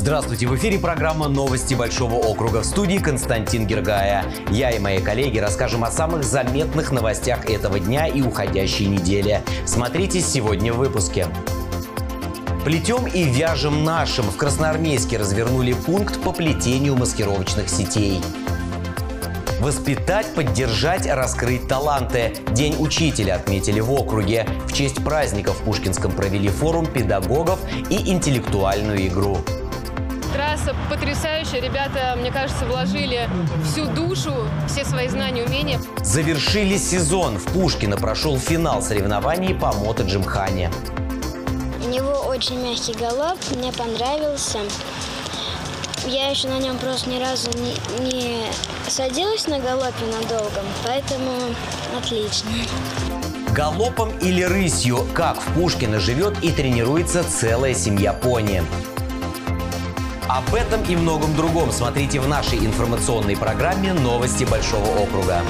Здравствуйте! В эфире программа «Новости Большого округа». В студии Константин Гергая. Я и мои коллеги расскажем о самых заметных новостях этого дня и уходящей недели. Смотрите сегодня в выпуске. Плетем и вяжем нашим. В Красноармейске развернули пункт по плетению маскировочных сетей. Воспитать, поддержать, раскрыть таланты. День учителя отметили в округе. В честь праздника в Пушкинском провели форум педагогов и интеллектуальную игру. Трасса потрясающая. Ребята, мне кажется, вложили всю душу, все свои знания, умения. Завершили сезон. В Пушкино прошел финал соревнований по мотоджимхане. У него очень мягкий галоп, мне понравился. Я еще на нем просто ни разу не садилась на галопе надолго, поэтому отлично. Галопом или рысью? Как в Пушкино живет и тренируется целая семья пони. Об этом и многом другом смотрите в нашей информационной программе «Новости Большого округа».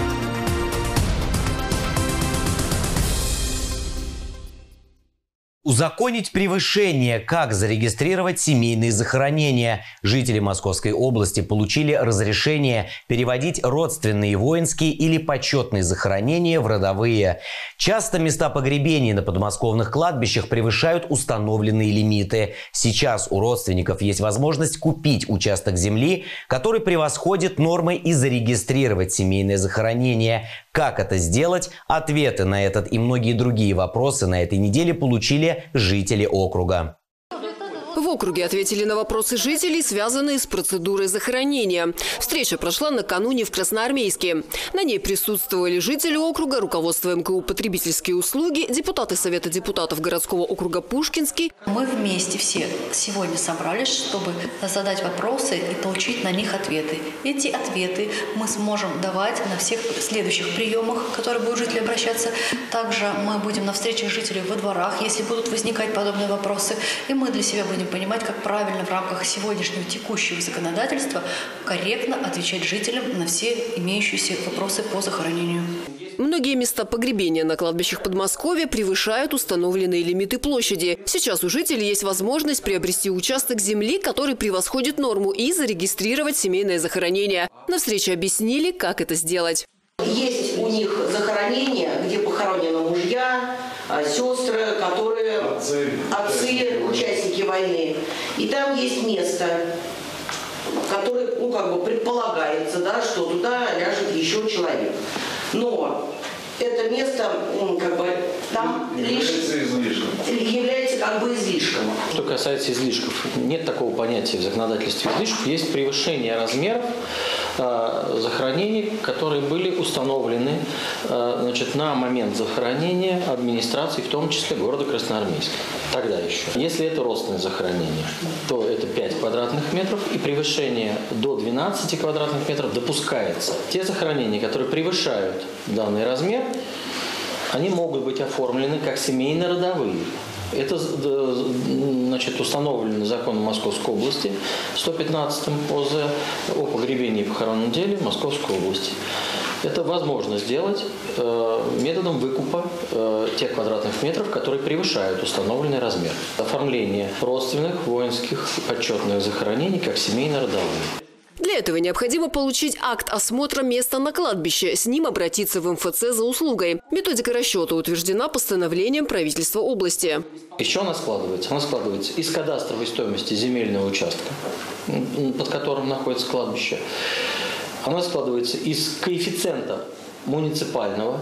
Узаконить превышение. Как зарегистрировать семейные захоронения? Жители Московской области получили разрешение переводить родственные, воинские или почетные захоронения в родовые. Часто места погребений на подмосковных кладбищах превышают установленные лимиты. Сейчас у родственников есть возможность купить участок земли, который превосходит нормы, и зарегистрировать семейное захоронение. Как это сделать? Ответы на этот и многие другие вопросы на этой неделе получили жители округа. В округе ответили на вопросы жителей, связанные с процедурой захоронения. Встреча прошла накануне в Красноармейске. На ней присутствовали жители округа, руководство МКУ «Потребительские услуги», депутаты Совета депутатов городского округа Пушкинский. Мы вместе все сегодня собрались, чтобы задать вопросы и получить на них ответы. Эти ответы мы сможем давать на всех следующих приемах, которые будут жители обращаться. Также мы будем на встречах жителей во дворах, если будут возникать подобные вопросы. И мы для себя будем понимать, как правильно в рамках сегодняшнего текущего законодательства корректно отвечать жителям на все имеющиеся вопросы по захоронению. Многие места погребения на кладбищах Подмосковья превышают установленные лимиты площади. Сейчас у жителей есть возможность приобрести участок земли, который превосходит норму, и зарегистрировать семейное захоронение. На встрече объяснили, как это сделать. Есть у них захоронения, где похоронены мужья, сестры, которые отцы, участники войны. И там есть место, которое, предполагается, да, что туда ляжет еще человек. Но это место, там является излишком. Что касается излишков, нет такого понятия в законодательстве излишков. Есть превышение размеров захоронений, которые были установлены на момент захоронения администрации, в том числе города Красноармейска. Тогда еще. Если это родственное захоронение, то это 5 квадратных метров, и превышение до 12 квадратных метров допускается. Те захоронения, которые превышают данный размер, они могут быть оформлены как семейно-родовые. Это установлено законом Московской области, 115 ОЗ о погребении и похоронном деле Московской области. Это возможно сделать методом выкупа тех квадратных метров, которые превышают установленный размер. Оформление родственных, воинских и почетных захоронений как семейно-родовые. Для этого необходимо получить акт осмотра места на кладбище. С ним обратиться в МФЦ за услугой. Методика расчета утверждена постановлением правительства области. Из чего она складывается? Она складывается из кадастровой стоимости земельного участка, под которым находится кладбище. Она складывается из коэффициента муниципального.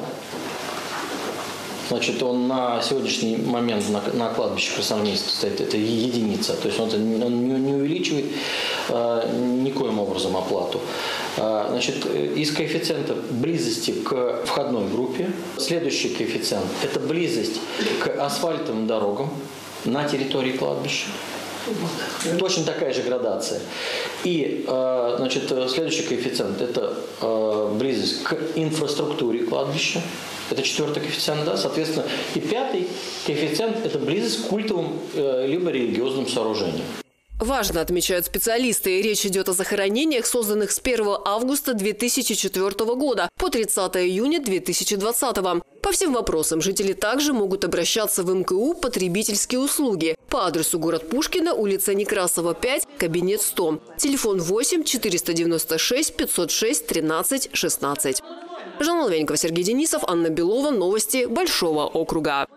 Он на сегодняшний момент на кладбище Красноармейска стоит, это единица. То есть он не увеличивает никоим образом оплату. Из коэффициента близости к входной группе. Следующий коэффициент – это близость к асфальтовым дорогам на территории кладбища. Точно такая же градация. И следующий коэффициент – это близость к инфраструктуре кладбища. Это 4-й коэффициент, да, соответственно. И 5-й коэффициент – это близость к культовым либо религиозным сооружениям. Важно, отмечают специалисты. Речь идет о захоронениях, созданных с 1 августа 2004 года по 30 июня 2020. По всем вопросам жители также могут обращаться в МКУ «Потребительские услуги» по адресу город Пушкина, улица Некрасова, 5, кабинет 100. Телефон 8 496 506 13 16. Жанна Лавенникова, Сергей Денисов, Анна Белова. Новости Большого округа.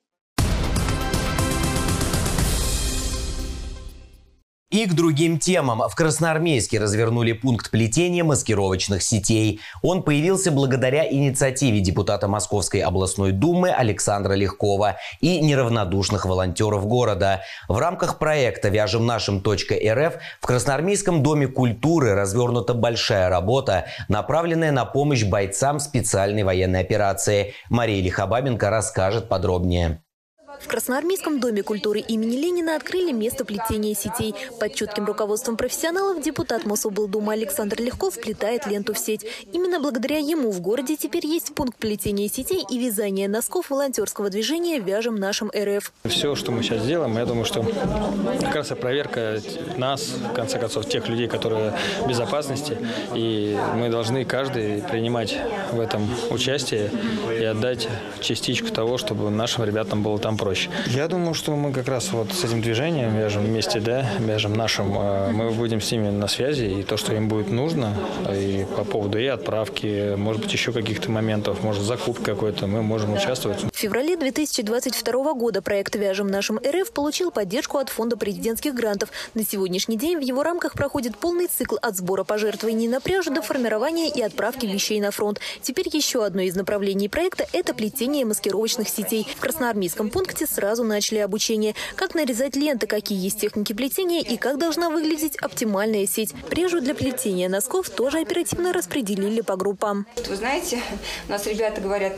И к другим темам. В Красноармейске развернули пункт плетения маскировочных сетей. Он появился благодаря инициативе депутата Московской областной думы Александра Легкова и неравнодушных волонтеров города. В рамках проекта «Вяжем нашим.рф» в Красноармейском доме культуры развернута большая работа, направленная на помощь бойцам специальной военной операции. Мария Лихобабенко расскажет подробнее. В Красноармейском доме культуры имени Ленина открыли место плетения сетей. Под чутким руководством профессионалов депутат Мособлдумы Александр Легков плетает ленту в сеть. Именно благодаря ему в городе теперь есть пункт плетения сетей и вязания носков волонтерского движения «Вяжем нашим РФ». Все, что мы сейчас делаем, я думаю, что как раз проверка нас, в конце концов, тех людей, которые в безопасности. И мы должны каждый принимать в этом участие и отдать частичку того, чтобы нашим ребятам было там проще. Я думаю, что мы как раз вот с этим движением «Вяжем вместе», да, «Вяжем нашим», мы будем с ними на связи, и то, что им будет нужно, и по поводу и отправки, может быть, еще каких-то моментов, может, закупки какой-то, мы можем участвовать. В феврале 2022 года проект «Вяжем нашим РФ» получил поддержку от Фонда президентских грантов. На сегодняшний день в его рамках проходит полный цикл от сбора пожертвований на пряжу до формирования и отправки вещей на фронт. Теперь еще одно из направлений проекта – это плетение маскировочных сетей. В Красноармейском пункте сразу начали обучение. Как нарезать ленты, какие есть техники плетения и как должна выглядеть оптимальная сеть. Пряжу для плетения носков тоже оперативно распределили по группам. Вы знаете, у нас ребята говорят,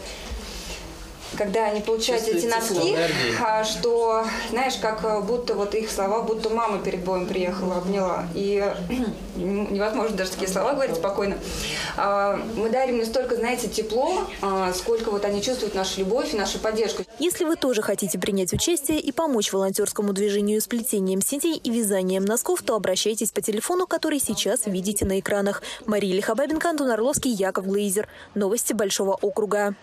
когда они получают эти носки, что, знаешь, как будто вот их слова, будто мама перед боем приехала, обняла. И невозможно даже такие слова говорить спокойно. Мы дарим им столько, знаете, тепло, сколько вот они чувствуют нашу любовь и нашу поддержку. Если вы тоже хотите принять участие и помочь волонтерскому движению с плетением сетей и вязанием носков, то обращайтесь по телефону, который сейчас видите на экранах. Мария Лихобабенко, Антон Орловский, Яков Глейзер. Новости Большого округа.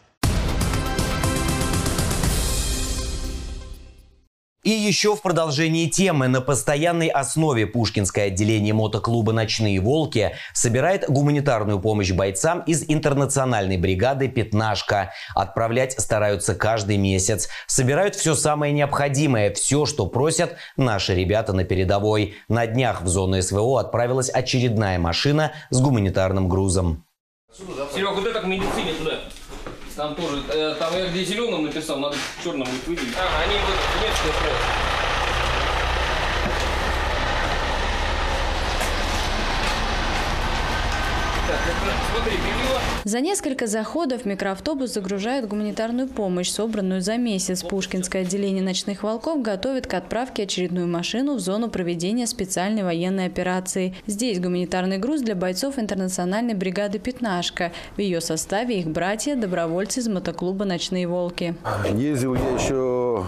И еще в продолжении темы на постоянной основе Пушкинское отделение мотоклуба «Ночные волки» собирает гуманитарную помощь бойцам из интернациональной бригады «Пятнашка». Отправлять стараются каждый месяц. Собирают все самое необходимое, все, что просят наши ребята на передовой. На днях в зону СВО отправилась очередная машина с гуманитарным грузом. Серега, куда так в медицине туда? Там тоже, там я где зеленым написал, надо черным будет выделить. Они вот немецкие строят. За несколько заходов микроавтобус загружает гуманитарную помощь, собранную за месяц. Пушкинское отделение «Ночных волков» готовит к отправке очередную машину в зону проведения специальной военной операции. Здесь гуманитарный груз для бойцов интернациональной бригады «Пятнашка». В ее составе их братья, добровольцы из мотоклуба «Ночные волки». Ездил я еще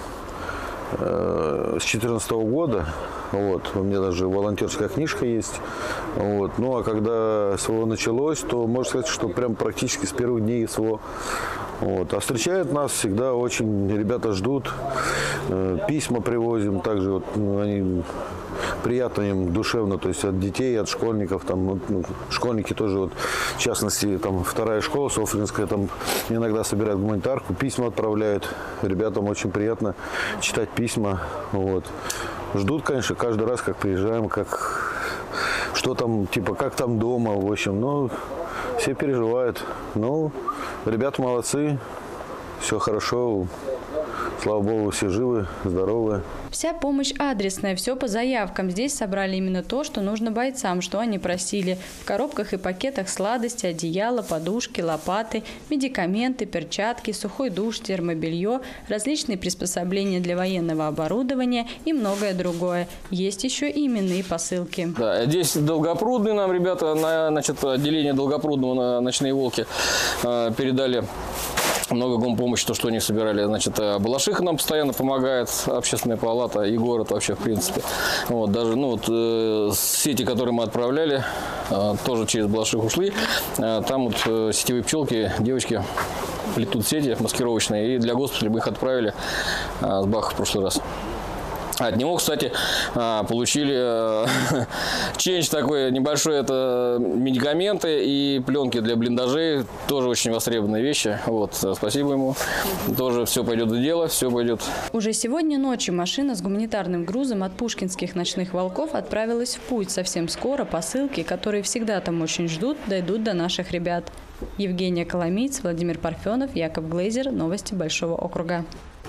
с 2014 года. Вот. У меня даже волонтерская книжка есть. Вот. Ну а когда СВО началось, то можно сказать, что прям практически с первых дней СВО. Вот. А встречают нас всегда очень, ребята ждут, письма привозим, также вот, они приятно им душевно, то есть от детей, от школьников, там, школьники тоже, вот, в частности, там, вторая школа Софьинская, там иногда собирают гуманитарку, письма отправляют, ребятам очень приятно читать письма, вот. Ждут, конечно, каждый раз, как приезжаем, как, что там, типа, как там дома, в общем, ну, все переживают, ну, ребята молодцы, все хорошо, слава богу, все живы, здоровы. Вся помощь адресная, все по заявкам. Здесь собрали именно то, что нужно бойцам, что они просили. В коробках и пакетах сладости, одеяла, подушки, лопаты, медикаменты, перчатки, сухой душ, термобелье, различные приспособления для военного оборудования и многое другое. Есть еще именные посылки. Да, здесь Долгопрудный нам ребята, значит, отделение Долгопрудного на «Ночные волки» передали много гомпомощи, то, что они собирали. Значит, Балашиха нам постоянно помогает, общественная палата и город вообще, в принципе. Вот, даже сети, которые мы отправляли, тоже через Балашиху ушли. Там вот сетевые пчелки, девочки плетут сети маскировочные. И для госпиталя мы их отправили с Баха в прошлый раз. От него, кстати, получили ченч такой небольшой, это медикаменты и пленки для блиндажей, тоже очень востребованные вещи. Вот, спасибо ему, тоже все пойдет в дело, все пойдет. Уже сегодня ночью машина с гуманитарным грузом от пушкинских ночных волков отправилась в путь. Совсем скоро посылки, которые всегда там очень ждут, дойдут до наших ребят. Евгения Коломиец, Владимир Парфенов, Яков Глейзер. Новости Большого округа.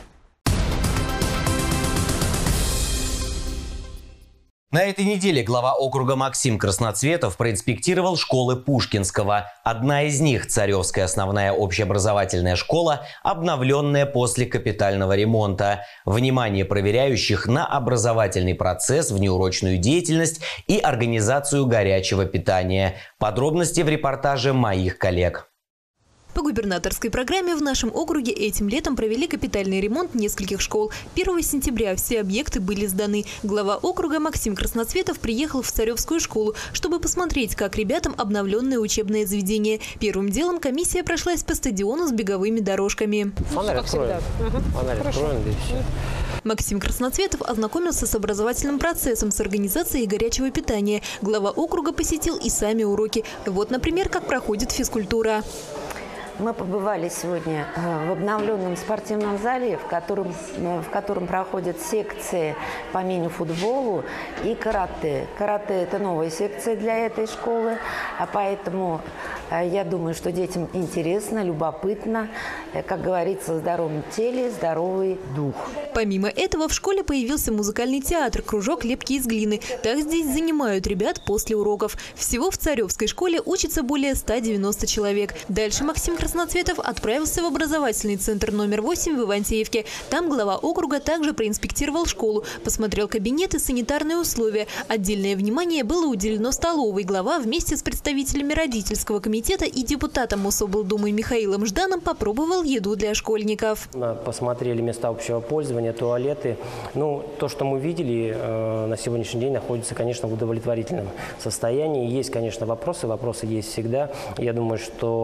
На этой неделе глава округа Максим Красноцветов проинспектировал школы Пушкинского. Одна из них, Царевская основная общеобразовательная школа, обновленная после капитального ремонта. Внимание проверяющих на образовательный процесс, внеурочную деятельность и организацию горячего питания. Подробности в репортаже моих коллег. По губернаторской программе в нашем округе этим летом провели капитальный ремонт нескольких школ. 1 сентября все объекты были сданы. Глава округа Максим Красноцветов приехал в Царевскую школу, чтобы посмотреть, как ребятам обновленное учебное заведение. Первым делом комиссия прошлась по стадиону с беговыми дорожками. Фонарь откроем. Фонарь откроем, да и все. Максим Красноцветов ознакомился с образовательным процессом, с организацией горячего питания. Глава округа посетил и сами уроки. Вот, например, как проходит физкультура. Мы побывали сегодня в обновленном спортивном зале, в котором проходят секции по мини-футболу и карате. Карате – это новая секция для этой школы, а поэтому я думаю, что детям интересно, любопытно. Как говорится, в здоровом теле здоровый дух. Помимо этого в школе появился музыкальный театр «Кружок лепки из глины». Так здесь занимают ребят после уроков. Всего в Царевской школе учатся более 190 человек. Дальше Максим Красноцветов отправился в образовательный центр номер 8 в Ивантеевке. Там глава округа также проинспектировал школу, посмотрел кабинеты, санитарные условия. Отдельное внимание было уделено столовой. Глава вместе с представителями родительского комитета и депутатом Мособлдумы Михаилом Жданом попробовал еду для школьников. Посмотрели места общего пользования, туалеты. То, что мы видели на сегодняшний день, находится, конечно, в удовлетворительном состоянии. Есть, конечно, вопросы есть всегда. Я думаю,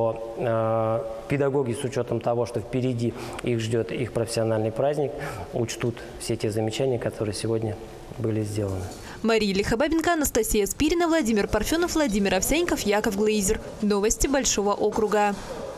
что педагоги, с учетом того, что впереди их ждет их профессиональный праздник, учтут все те замечания, которые сегодня были сделаны. Мария Лихобабенко, Анастасия Спирина, Владимир Парфенов, Владимир Овсянников, Яков Глейзер. Новости Большого округа.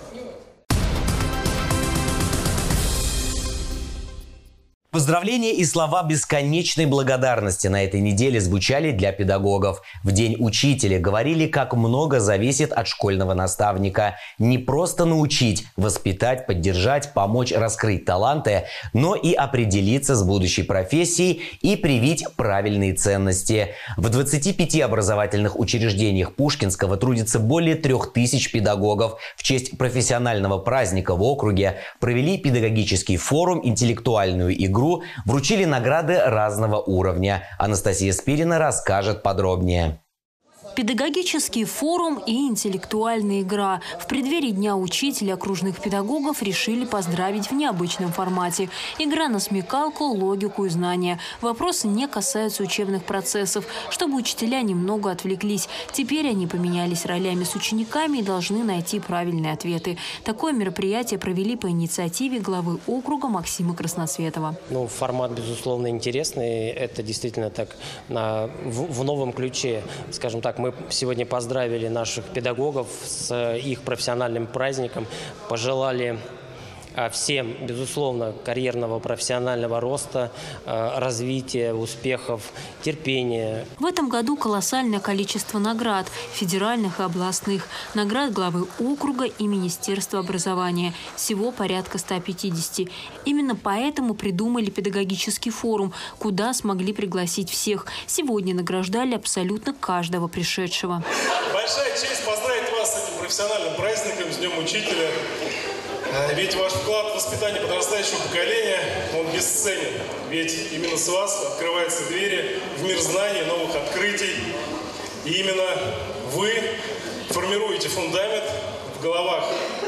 Поздравления и слова бесконечной благодарности на этой неделе звучали для педагогов. В День учителя говорили, как много зависит от школьного наставника. Не просто научить, воспитать, поддержать, помочь раскрыть таланты, но и определиться с будущей профессией и привить правильные ценности. В 25 образовательных учреждениях Пушкинского трудится более 3000 педагогов. В честь профессионального праздника в округе провели педагогический форум, интеллектуальную игру, вручили награды разного уровня. Анастасия Спирина расскажет подробнее. Педагогический форум и интеллектуальная игра. В преддверии Дня учителя окружных педагогов решили поздравить в необычном формате. Игра на смекалку, логику и знания. Вопросы не касаются учебных процессов, чтобы учителя немного отвлеклись. Теперь они поменялись ролями с учениками и должны найти правильные ответы. Такое мероприятие провели по инициативе главы округа Максима Красноцветова. Формат, безусловно, интересный. Это действительно так в новом ключе, скажем так. Мы сегодня поздравили наших педагогов с их профессиональным праздником, пожелали всем, безусловно, карьерного профессионального роста, развития, успехов, терпения. В этом году колоссальное количество наград – федеральных и областных. Наград главы округа и Министерства образования. Всего порядка 150. Именно поэтому придумали педагогический форум, куда смогли пригласить всех. Сегодня награждали абсолютно каждого пришедшего. Большая честь поздравить вас с этим профессиональным праздником, с Днем учителя. Ведь ваш вклад в воспитание подрастающего поколения, он бесценен. Ведь именно с вас открываются двери в мир знаний, новых открытий. И именно вы формируете фундамент в головах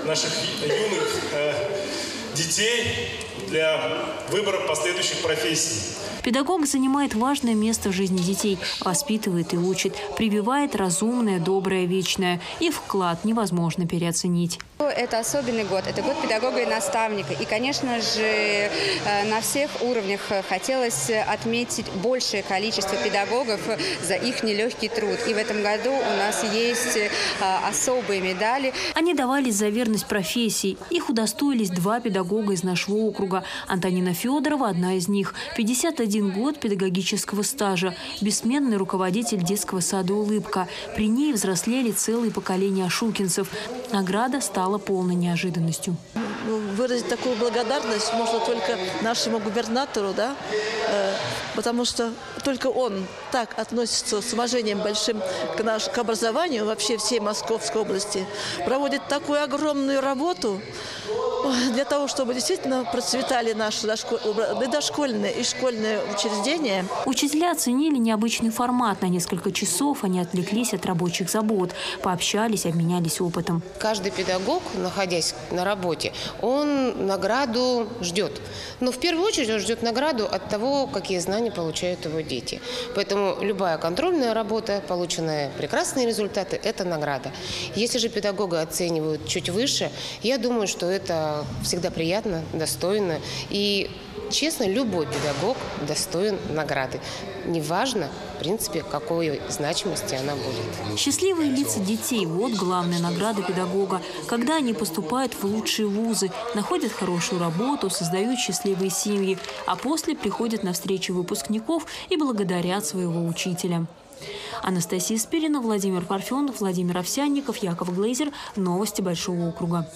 наших юных детей для выбора последующих профессий. Педагог занимает важное место в жизни детей, воспитывает и учит, прививает разумное, доброе, вечное. И вклад невозможно переоценить. Это особенный год, это год педагога и наставника. И, конечно же, на всех уровнях хотелось отметить большее количество педагогов за их нелегкий труд. И в этом году у нас есть особые медали. Они давались за верность профессии. Их удостоились 2 педагога из нашего округа. Антонина Федорова – одна из них. 51 год педагогического стажа. Бессменный руководитель детского сада «Улыбка». При ней взрослели целые поколения ашукинцев. Награда стала полной неожиданностью. Выразить такую благодарность можно только нашему губернатору, да? Потому что только он так относится с уважением большим к образованию вообще всей Московской области, проводит такую огромную работу для того, чтобы действительно процветали наши дошкольные и школьные учреждения. Учителя оценили необычный формат. На несколько часов они отвлеклись от рабочих забот, пообщались, обменялись опытом. Каждый педагог, находясь на работе, он награду ждет. Но в первую очередь он ждет награду от того, какие знания получают его дети. Поэтому любая контрольная работа, полученные прекрасные результаты – это награда. Если же педагога оценивают чуть выше, я думаю, что это всегда приятно, достойно. И, честно, любой педагог достоин награды. Неважно, в принципе, какой значимости она будет. Счастливые лица детей – вот главная награда педагога. Когда они поступают в лучшие вузы, находят хорошую работу, создают счастливые семьи, а после приходят на встречу выпускников и благодарят своего учителя. Анастасия Спирина, Владимир Парфенов, Владимир Овсянников, Яков Глейзер. Новости Большого округа.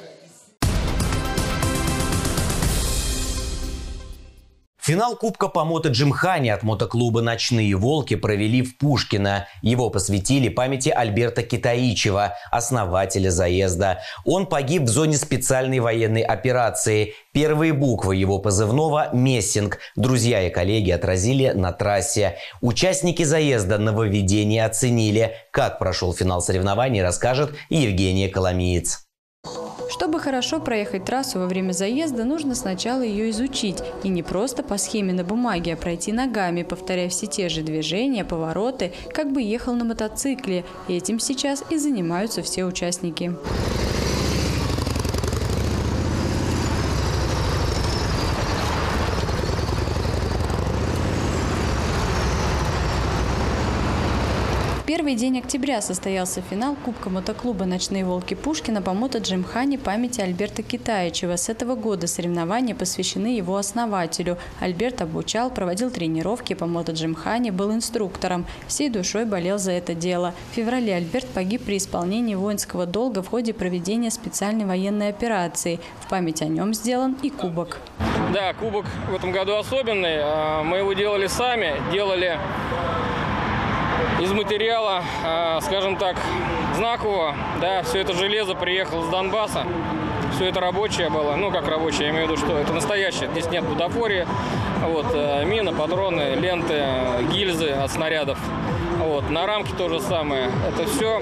Финал Кубка по мото-джимхане от мотоклуба «Ночные волки» провели в Пушкино. Его посвятили памяти Альберта Китаичева, основателя заезда. Он погиб в зоне специальной военной операции. Первые буквы его позывного «Мессинг» друзья и коллеги отразили на трассе. Участники заезда нововведение оценили. Как прошел финал соревнований, расскажет Евгения Коломиец. Чтобы хорошо проехать трассу во время заезда, нужно сначала ее изучить. И не просто по схеме на бумаге, а пройти ногами, повторяя все те же движения, повороты, как бы ехал на мотоцикле. Этим сейчас и занимаются все участники. Первый день октября состоялся финал Кубка мотоклуба «Ночные волки» Пушкина по мото-джимхане памяти Альберта Китаичева. С этого года соревнования посвящены его основателю. Альберт обучал, проводил тренировки по мото-джимхане, был инструктором. Всей душой болел за это дело. В феврале Альберт погиб при исполнении воинского долга в ходе проведения специальной военной операции. В память о нем сделан и кубок. Да, кубок в этом году особенный. Мы его делали сами, делали из материала, скажем так, знакового. Да, все это железо приехало с Донбасса. Все это рабочее было. Ну, как рабочее, я имею в виду, что это настоящее. Здесь нет бутафории. Вот, мины, патроны, ленты, гильзы от снарядов. Вот, на рамке то же самое. Это все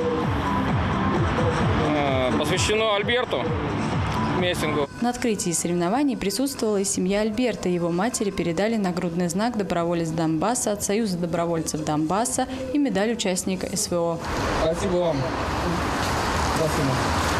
посвящено Альберту Мессингу. На открытии соревнований присутствовала и семья Альберта. Его матери передали нагрудный знак «Доброволец Донбасса» от Союза добровольцев Донбасса и медаль участника СВО. Спасибо вам. Спасибо.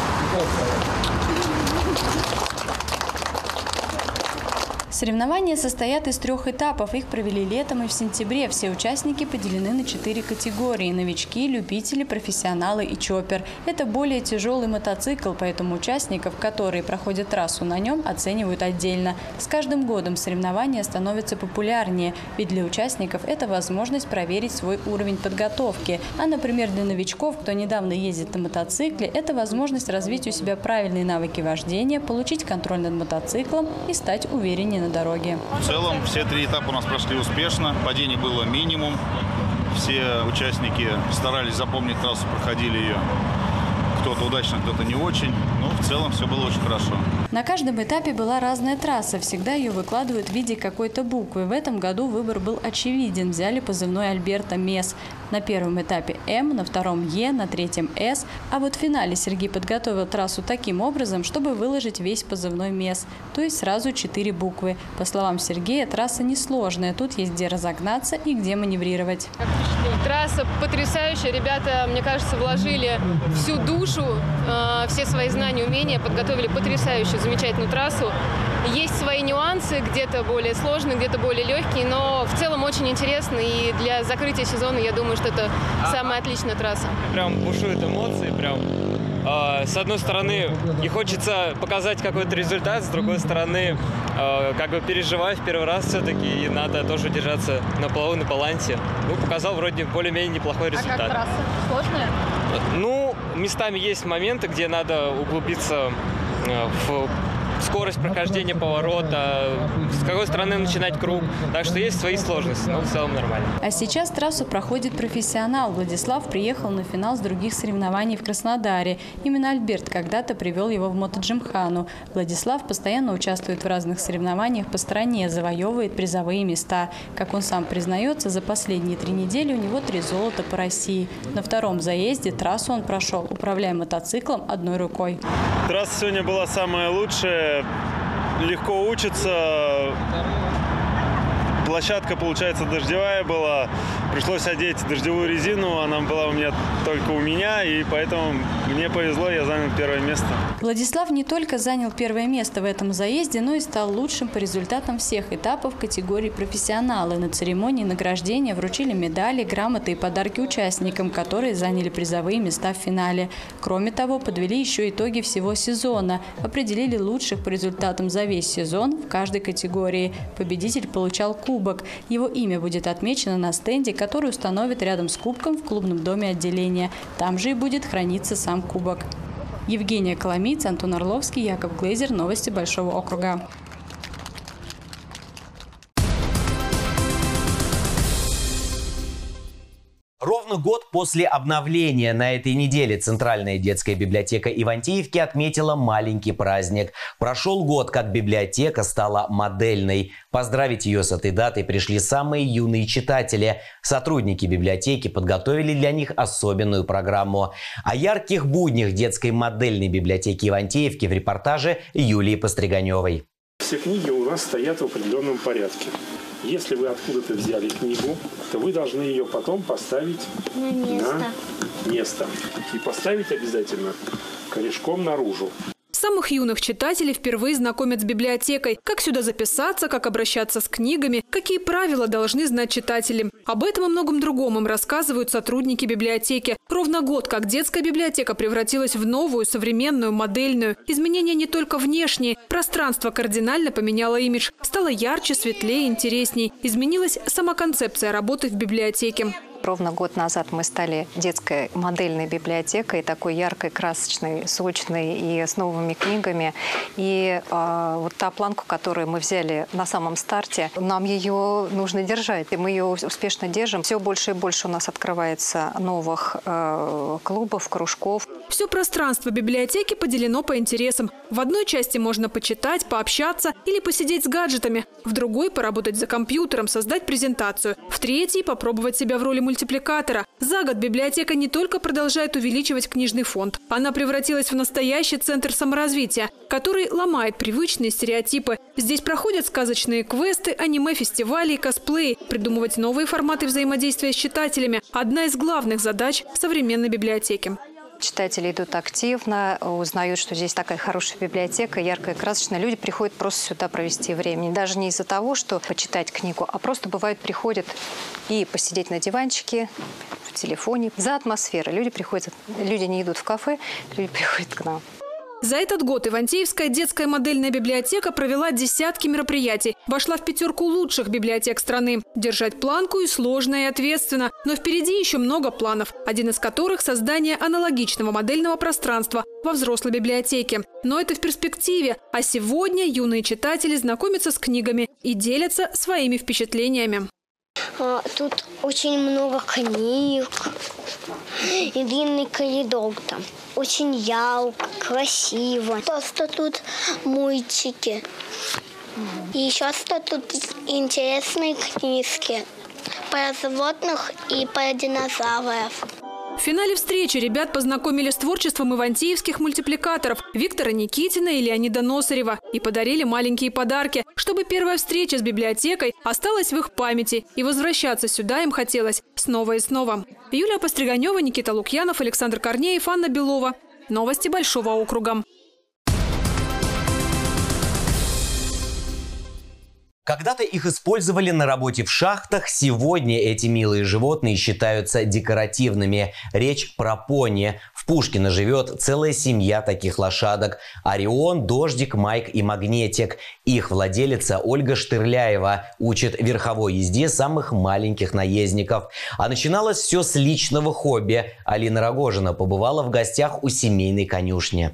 Соревнования состоят из 3 этапов. Их провели летом и в сентябре. Все участники поделены на 4 категории – новички, любители, профессионалы и чоппер. Это более тяжелый мотоцикл, поэтому участников, которые проходят трассу на нем, оценивают отдельно. С каждым годом соревнования становятся популярнее, ведь для участников это возможность проверить свой уровень подготовки. А, например, для новичков, кто недавно ездит на мотоцикле, это возможность развить у себя правильные навыки вождения, получить контроль над мотоциклом и стать увереннее на дороге. В целом все 3 этапа у нас прошли успешно, падений было минимум, все участники старались запомнить трассу, проходили ее, кто-то удачно, кто-то не очень, но в целом все было очень хорошо. На каждом этапе была разная трасса, всегда ее выкладывают в виде какой-то буквы. В этом году выбор был очевиден, взяли позывной Альберта МЕС. На первом этапе М, на втором Е, на третьем С. А вот в финале Сергей подготовил трассу таким образом, чтобы выложить весь позывной МЕС, то есть сразу 4 буквы. По словам Сергея, трасса несложная, тут есть где разогнаться и где маневрировать. Трасса потрясающая, ребята, мне кажется, вложили всю душу, все свои знания, умения, подготовили потрясающую, замечательную трассу. Есть свои нюансы, где-то более сложные, где-то более легкие, но в целом очень интересно, и для закрытия сезона, я думаю, что это самая отличная трасса. Прям бушуют эмоции, прям. С одной стороны, не хочется показать какой-то результат, с другой стороны, как бы переживать в первый раз все-таки, и надо тоже держаться на плаву, на балансе. Ну, показал вроде более-менее неплохой результат. А как трасса? Сложная? Ну, местами есть моменты, где надо углубиться в скорость прохождения поворота, с какой стороны начинать круг. Так что есть свои сложности, но в целом нормально. А сейчас трассу проходит профессионал. Владислав приехал на финал с других соревнований в Краснодаре. Именно Альберт когда-то привел его в мотоджимхану. Владислав постоянно участвует в разных соревнованиях по стране, завоевывает призовые места. Как он сам признается, за последние 3 недели у него 3 золота по России. На втором заезде трассу он прошел, управляя мотоциклом одной рукой. Трасса сегодня была самая лучшая. Легко учится. Площадка, получается, дождевая была. Пришлось одеть дождевую резину. Она была у меня только у меня, и поэтому мне повезло, я занял 1-е место. Владислав не только занял 1-е место в этом заезде, но и стал лучшим по результатам всех этапов категории профессионалы. На церемонии награждения вручили медали, грамоты и подарки участникам, которые заняли призовые места в финале. Кроме того, подвели еще итоги всего сезона. Определили лучших по результатам за весь сезон в каждой категории. Победитель получал кубок. Его имя будет отмечено на стенде, который установят рядом с кубком в клубном доме отделения. Там же и будет храниться сам кубок. Евгения Коломиц, Антон Орловский, Яков Глейзер. Новости Большого округа. Ровно год после обновления на этой неделе Центральная детская библиотека Ивантеевки отметила маленький праздник. Прошел год, как библиотека стала модельной. Поздравить ее с этой датой пришли самые юные читатели. Сотрудники библиотеки подготовили для них особенную программу. О ярких буднях детской модельной библиотеки Ивантеевки в репортаже Юлии Постриганевой. Все книги у нас стоят в определенном порядке. Если вы откуда-то взяли книгу, то вы должны ее потом поставить на место. И поставить обязательно корешком наружу. Самых юных читателей впервые знакомят с библиотекой. Как сюда записаться, как обращаться с книгами, какие правила должны знать читатели. Об этом и многом другом им рассказывают сотрудники библиотеки. Ровно год, как детская библиотека превратилась в новую, современную, модельную. Изменения не только внешние. Пространство кардинально поменяло имидж. Стало ярче, светлее, интересней. Изменилась сама концепция работы в библиотеке. Ровно год назад мы стали детской модельной библиотекой, такой яркой, красочной, сочной и с новыми книгами. И вот та планку, которую мы взяли на самом старте, нам ее нужно держать. И мы ее успешно держим. Все больше и больше у нас открывается новых клубов, кружков. Все пространство библиотеки поделено по интересам. В одной части можно почитать, пообщаться или посидеть с гаджетами. В другой – поработать за компьютером, создать презентацию. В третьей – попробовать себя в роли мультипликатора. За год библиотека не только продолжает увеличивать книжный фонд. Она превратилась в настоящий центр саморазвития, который ломает привычные стереотипы. Здесь проходят сказочные квесты, аниме-фестивали и косплеи. Придумывать новые форматы взаимодействия с читателями – одна из главных задач современной библиотеки. Читатели идут активно, узнают, что здесь такая хорошая библиотека, яркая, красочная. Люди приходят просто сюда провести время. Даже не из-за того, что почитать книгу, а просто бывает приходят и посидеть на диванчике, в телефоне. За атмосферой. Люди приходят, люди не идут в кафе, люди приходят к нам. За этот год Ивантеевская детская модельная библиотека провела десятки мероприятий. Вошла в 5 лучших библиотек страны. Держать планку и сложно, и ответственно. Но впереди еще много планов. Один из которых – создание аналогичного модельного пространства во взрослой библиотеке. Но это в перспективе. А сегодня юные читатели знакомятся с книгами и делятся своими впечатлениями. Тут очень много книг. И длинный коридор там. Очень ярко, красиво. Просто тут мультики. И еще что тут интересные книжки про животных и про динозавров. В финале встречи ребят познакомили с творчеством ивантеевских мультипликаторов Виктора Никитина и Леонида Носарева и подарили маленькие подарки, чтобы первая встреча с библиотекой осталась в их памяти, и возвращаться сюда им хотелось снова и снова. Юлия Постриганева, Никита Лукьянов, Александр Корнеев, Анна Белова. Новости Большого округа. Когда-то их использовали на работе в шахтах, сегодня эти милые животные считаются декоративными. Речь про пони. В Пушкино живет целая семья таких лошадок. Орион, Дождик, Майк и Магнетик. Их владелица Ольга Штырляева учит верховой езде самых маленьких наездников. А начиналось все с личного хобби. Алина Рогожина побывала в гостях у семейной конюшни.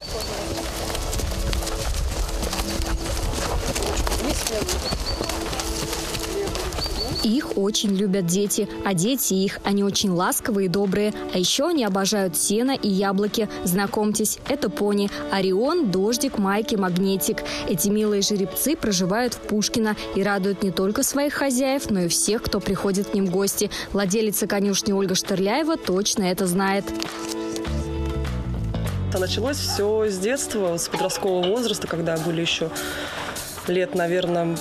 Их очень любят дети, а дети их, они очень ласковые и добрые. А еще они обожают сено и яблоки. Знакомьтесь, это пони. Орион, Дождик, Майк и Магнетик. Эти милые жеребцы проживают в Пушкино и радуют не только своих хозяев, но и всех, кто приходит к ним в гости. Владелица конюшни Ольга Штырляева точно это знает. Началось все с детства, с подросткового возраста, когда были еще лет, наверное,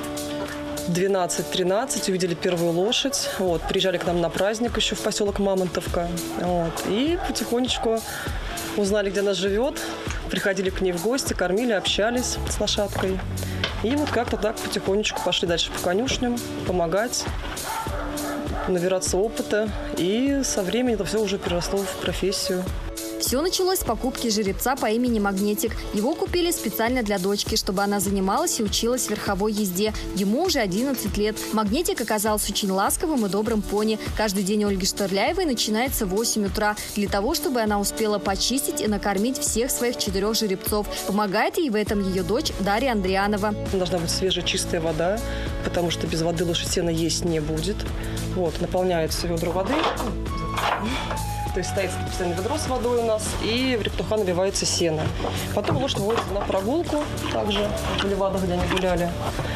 12-13, увидели первую лошадь. Приезжали к нам на праздник еще в поселок Мамонтовка. И потихонечку узнали, где она живет. Приходили к ней в гости, кормили, общались с лошадкой. И как-то так потихонечку пошли дальше по конюшням, помогать, набираться опыта. И со временем это все уже переросло в профессию. Все началось с покупки жеребца по имени Магнетик. Его купили специально для дочки, чтобы она занималась и училась верховой езде. Ему уже 11 лет. Магнетик оказался очень ласковым и добрым пони. Каждый день Ольги Штырляевой начинается в 8 утра. Для того, чтобы она успела почистить и накормить всех своих 4 жеребцов. Помогает ей в этом ее дочь Дарья Андрианова. Должна быть свежая чистая вода, потому что без воды лошадь сена есть не будет. Наполняется ведро воды. То есть стоит специальное ведро с водой у нас, и в рептуха набивается сено. Потом лошадь выводится на прогулку, также в левадах, где они гуляли.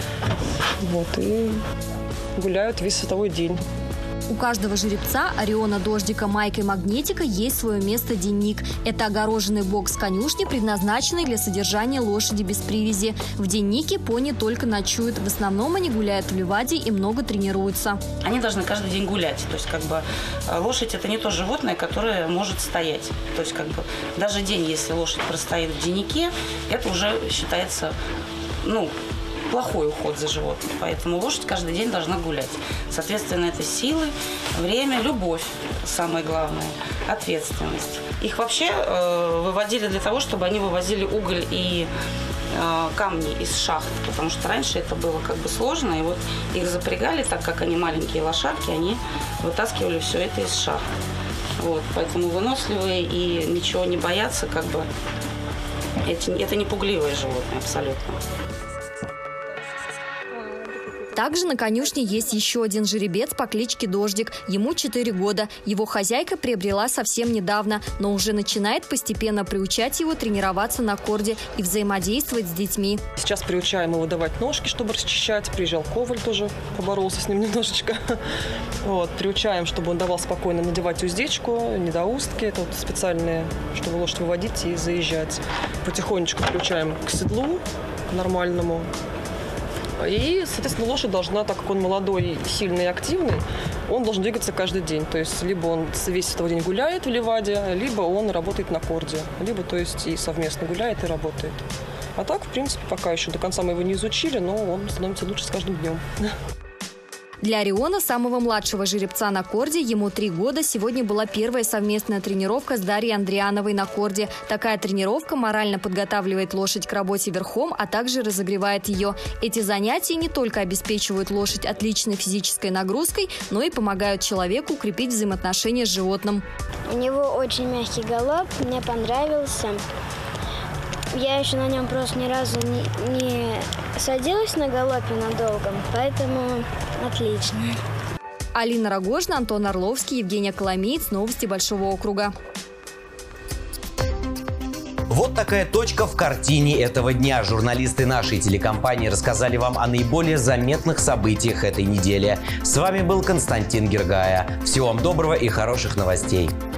И гуляют весь световой день. У каждого жеребца, Ориона, Дождика, Майка и Магнетика, есть свое место-денник. Это огороженный бокс конюшни, предназначенный для содержания лошади без привязи. В деннике пони только ночуют. В основном они гуляют в ливаде и много тренируются. Они должны каждый день гулять. То есть, лошадь – это не то животное, которое может стоять. То есть, даже день, если лошадь простоит в деннике, это уже считается, плохой уход за животным. Поэтому лошадь каждый день должна гулять. Соответственно, это силы, время, любовь, самое главное, ответственность. Их вообще выводили для того, чтобы они вывозили уголь и камни из шахт, потому что раньше это было сложно, и их запрягали, так как они маленькие лошадки, они вытаскивали все это из шахт. Поэтому выносливые и ничего не боятся, это не пугливые животные абсолютно. Также на конюшне есть еще один жеребец по кличке Дождик. Ему 4 года. Его хозяйка приобрела совсем недавно, но уже начинает постепенно приучать его тренироваться на корде и взаимодействовать с детьми. Сейчас приучаем его давать ножки, чтобы расчищать. Приезжал Коваль тоже, поборолся с ним немножечко. Приучаем, чтобы он давал спокойно надевать уздечку, недоустки. Это специальные, чтобы лошадь выводить и заезжать. Потихонечку приучаем к седлу нормальному. И, соответственно, лошадь должна, так как он молодой, сильный и активный, он должен двигаться каждый день. То есть, либо он весь световой день гуляет в ливаде, либо он работает на корде, либо, то есть, и совместно гуляет и работает. А так, в принципе, пока еще до конца мы его не изучили, но он становится лучше с каждым днем. Для Ориона, самого младшего жеребца на корде, ему 3 года, сегодня была первая совместная тренировка с Дарьей Андриановой на корде. Такая тренировка морально подготавливает лошадь к работе верхом, а также разогревает ее. Эти занятия не только обеспечивают лошадь отличной физической нагрузкой, но и помогают человеку укрепить взаимоотношения с животным. У него очень мягкий галоп, мне понравился. Я еще на нем просто ни разу не садилась на галопе на долгом, поэтому отлично. Алина Рогожина, Антон Орловский, Евгения Коломеец. Новости Большого округа. Вот такая точка в картине этого дня. Журналисты нашей телекомпании рассказали вам о наиболее заметных событиях этой недели. С вами был Константин Гергая. Всего вам доброго и хороших новостей.